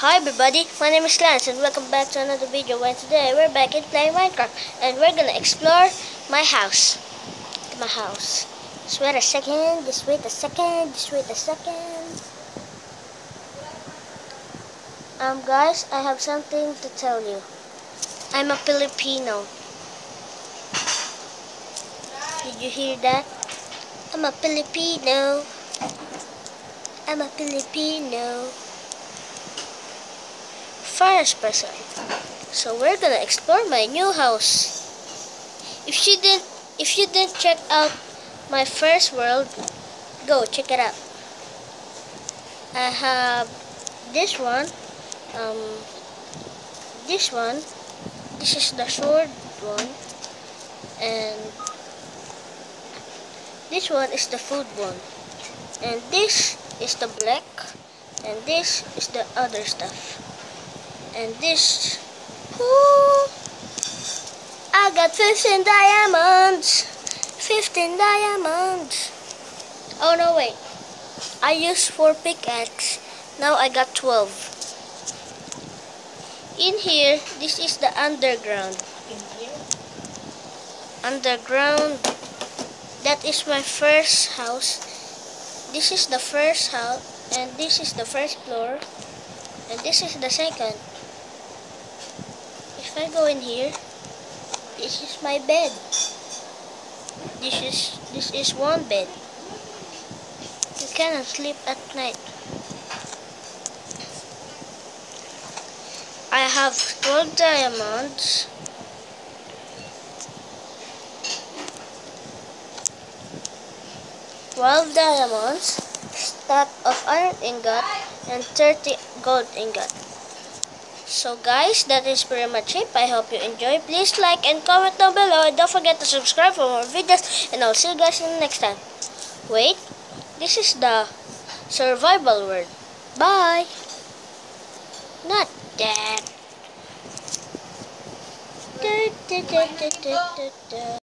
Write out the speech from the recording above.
Hi everybody, my name is Lance and welcome back to another video. And today we're back in playing Minecraft and we're gonna explore my house. My house. Just wait a second, just wait a second, just wait a second. Guys, I have something to tell you. I'm a Filipino. Did you hear that? I'm a Filipino. I'm a Filipino. Forest person. So we're gonna explore my new house. If you didn't check out my first world, go check it out. I have this one, this one. This is the sword one, and this one is the food one, and this is the black, and this is the other stuff, and this. Ooh, I got 15 diamonds. 15 diamonds. Oh no, wait. I used 4 pickaxe. Now I got 12. In here, this is the underground. Underground. That is my first house. This is the first house, and this is the first floor, and this is the second. If I go in here, this is my bed. This is one bed. You cannot sleep at night. I have 12 diamonds. Stack of iron ingot, and 30 gold ingot. So guys, that is pretty much it. I hope you enjoy. Please like and comment down below, and don't forget to subscribe for more videos, and I'll see you guys in the next time. Wait, this is the survival word. Bye. Not that.